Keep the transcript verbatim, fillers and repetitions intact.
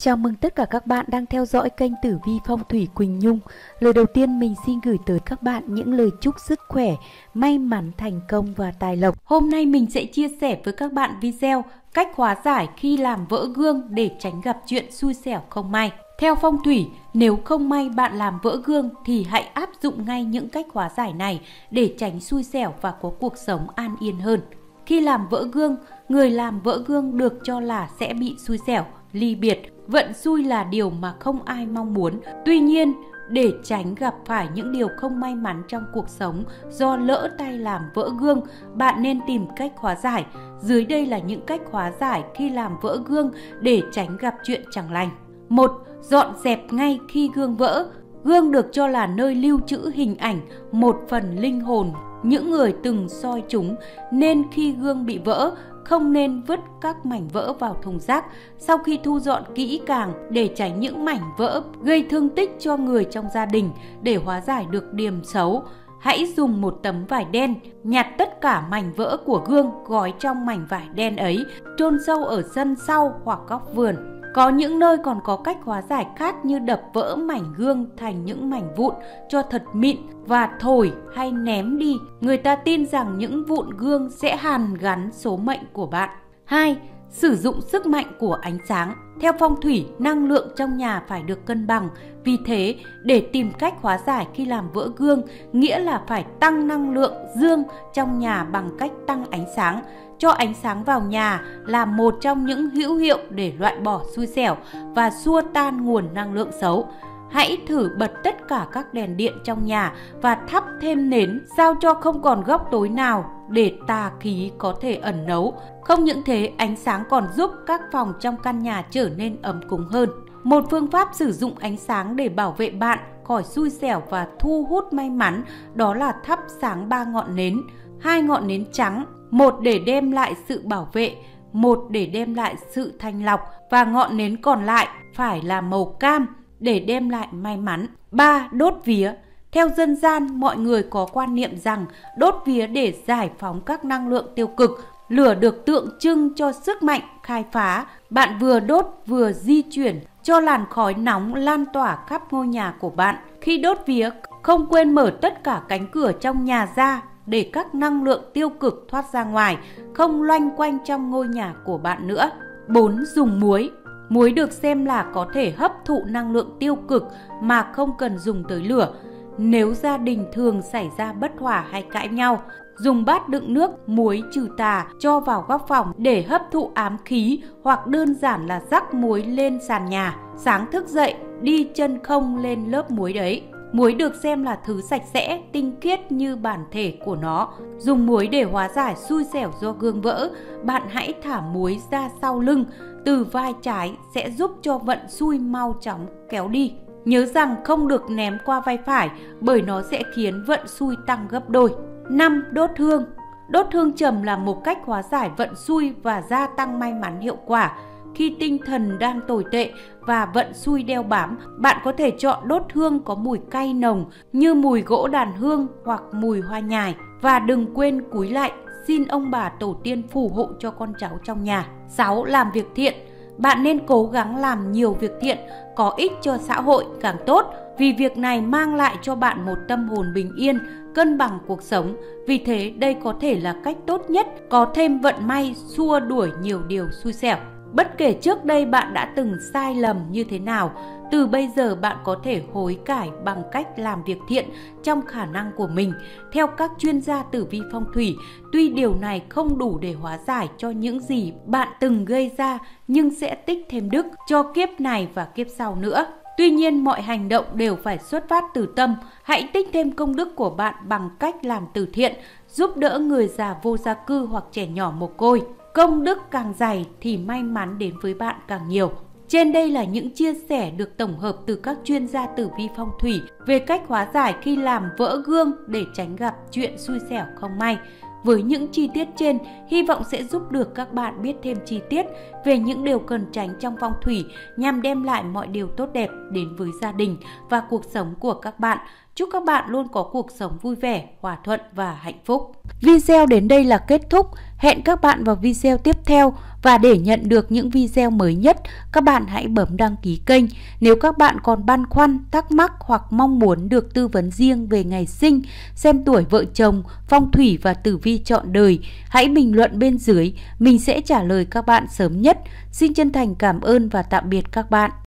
Chào mừng tất cả các bạn đang theo dõi kênh Tử Vi Phong Thủy Quỳnh Nhung. Lời đầu tiên mình xin gửi tới các bạn những lời chúc sức khỏe, may mắn, thành công và tài lộc. Hôm nay mình sẽ chia sẻ với các bạn video cách hóa giải khi làm vỡ gương để tránh gặp chuyện xui xẻo không may. Theo phong thủy, nếu không may bạn làm vỡ gương thì hãy áp dụng ngay những cách hóa giải này để tránh xui xẻo và có cuộc sống an yên hơn. Khi làm vỡ gương, người làm vỡ gương được cho là sẽ bị xui xẻo, ly biệt. Vận xui là điều mà không ai mong muốn. Tuy nhiên, để tránh gặp phải những điều không may mắn trong cuộc sống do lỡ tay làm vỡ gương, bạn nên tìm cách hóa giải. Dưới đây là những cách hóa giải khi làm vỡ gương để tránh gặp chuyện chẳng lành. một. Dọn dẹp ngay khi gương vỡ. Gương được cho là nơi lưu trữ hình ảnh, một phần linh hồn những người từng soi chúng, nên khi gương bị vỡ, không nên vứt các mảnh vỡ vào thùng rác. Sau khi thu dọn kỹ càng để tránh những mảnh vỡ gây thương tích cho người trong gia đình, để hóa giải được điểm xấu, hãy dùng một tấm vải đen, nhặt tất cả mảnh vỡ của gương, gói trong mảnh vải đen ấy, chôn sâu ở sân sau hoặc góc vườn. Có những nơi còn có cách hóa giải khác như đập vỡ mảnh gương thành những mảnh vụn cho thật mịn và thổi hay ném đi. Người ta tin rằng những vụn gương sẽ hàn gắn số mệnh của bạn. hai. Sử dụng sức mạnh của ánh sáng. Theo phong thủy, năng lượng trong nhà phải được cân bằng. Vì thế, để tìm cách hóa giải khi làm vỡ gương, nghĩa là phải tăng năng lượng dương trong nhà bằng cách tăng ánh sáng. Cho ánh sáng vào nhà là một trong những hữu hiệu để loại bỏ xui xẻo và xua tan nguồn năng lượng xấu. Hãy thử bật tất cả các đèn điện trong nhà và thắp thêm nến, sao cho không còn góc tối nào để tà khí có thể ẩn náu. Không những thế, ánh sáng còn giúp các phòng trong căn nhà trở nên ấm cúng hơn. Một phương pháp sử dụng ánh sáng để bảo vệ bạn khỏi xui xẻo và thu hút may mắn, đó là thắp sáng ba ngọn nến. Hai ngọn nến trắng, một để đem lại sự bảo vệ, một để đem lại sự thanh lọc, và ngọn nến còn lại phải là màu cam để đem lại may mắn. ba. Đốt vía. Theo dân gian, mọi người có quan niệm rằng đốt vía để giải phóng các năng lượng tiêu cực. Lửa được tượng trưng cho sức mạnh, khai phá. Bạn vừa đốt vừa di chuyển cho làn khói nóng lan tỏa khắp ngôi nhà của bạn. Khi đốt vía, không quên mở tất cả cánh cửa trong nhà ra để các năng lượng tiêu cực thoát ra ngoài, không loanh quanh trong ngôi nhà của bạn nữa. bốn. Dùng muối. Muối được xem là có thể hấp thụ năng lượng tiêu cực mà không cần dùng tới lửa. Nếu gia đình thường xảy ra bất hòa hay cãi nhau, dùng bát đựng nước muối trừ tà cho vào góc phòng để hấp thụ ám khí, hoặc đơn giản là rắc muối lên sàn nhà. Sáng thức dậy, đi chân không lên lớp muối đấy. Muối được xem là thứ sạch sẽ, tinh khiết như bản thể của nó. Dùng muối để hóa giải xui xẻo do gương vỡ. Bạn hãy thả muối ra sau lưng, từ vai trái sẽ giúp cho vận xui mau chóng kéo đi. Nhớ rằng không được ném qua vai phải, bởi nó sẽ khiến vận xui tăng gấp đôi. năm. Đốt hương. Đốt hương trầm là một cách hóa giải vận xui và gia tăng may mắn hiệu quả. Khi tinh thần đang tồi tệ và vận xui đeo bám, bạn có thể chọn đốt hương có mùi cay nồng như mùi gỗ đàn hương hoặc mùi hoa nhài. Và đừng quên cúi lạy, xin ông bà tổ tiên phù hộ cho con cháu trong nhà. sáu. Làm việc thiện. Bạn nên cố gắng làm nhiều việc thiện, có ích cho xã hội càng tốt, vì việc này mang lại cho bạn một tâm hồn bình yên, cân bằng cuộc sống. Vì thế, đây có thể là cách tốt nhất, có thêm vận may, xua đuổi nhiều điều xui xẻo. Bất kể trước đây bạn đã từng sai lầm như thế nào, từ bây giờ bạn có thể hối cải bằng cách làm việc thiện trong khả năng của mình. Theo các chuyên gia tử vi phong thủy, tuy điều này không đủ để hóa giải cho những gì bạn từng gây ra, nhưng sẽ tích thêm đức cho kiếp này và kiếp sau nữa. Tuy nhiên, mọi hành động đều phải xuất phát từ tâm. Hãy tích thêm công đức của bạn bằng cách làm từ thiện, giúp đỡ người già vô gia cư hoặc trẻ nhỏ mồ côi. Công đức càng dày thì may mắn đến với bạn càng nhiều. Trên đây là những chia sẻ được tổng hợp từ các chuyên gia tử vi phong thủy về cách hóa giải khi làm vỡ gương để tránh gặp chuyện xui xẻo không may. Với những chi tiết trên, hy vọng sẽ giúp được các bạn biết thêm chi tiết về những điều cần tránh trong phong thủy nhằm đem lại mọi điều tốt đẹp đến với gia đình và cuộc sống của các bạn. Chúc các bạn luôn có cuộc sống vui vẻ, hòa thuận và hạnh phúc. Video đến đây là kết thúc. Hẹn các bạn vào video tiếp theo. Và để nhận được những video mới nhất, các bạn hãy bấm đăng ký kênh. Nếu các bạn còn băn khoăn, thắc mắc hoặc mong muốn được tư vấn riêng về ngày sinh, xem tuổi vợ chồng, phong thủy và tử vi chọn đời, hãy bình luận bên dưới. Mình sẽ trả lời các bạn sớm nhất. Xin chân thành cảm ơn và tạm biệt các bạn.